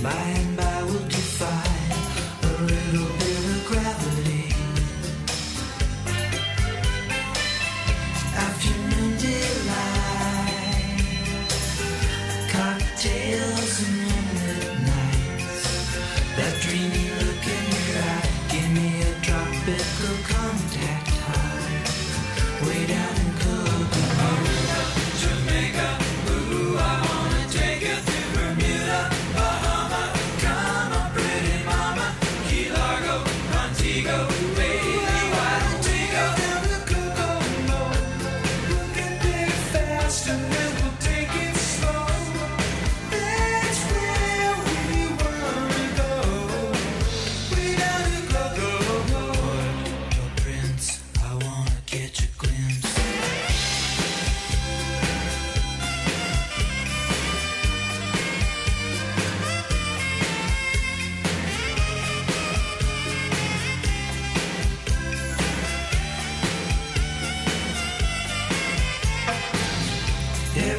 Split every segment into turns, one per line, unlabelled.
By and by we'll defy a little bit of gravity. Afternoon delight, cocktails and moonlit nights. That dreamy look in your eye, give me a tropical contact high. Way down in Coconut, Jamaica, ooh, I wanna take you to Bermuda, Bahama. Come on, pretty mama, Key Largo, Montego, baby, why don't we go down to Coconut? We can take it fast and then we'll take it slow. That's where we wanna go. Way down to Coconut. Your prince, I wanna catch a glimpse.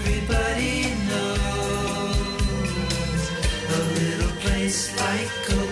Everybody knows a little place like Coconut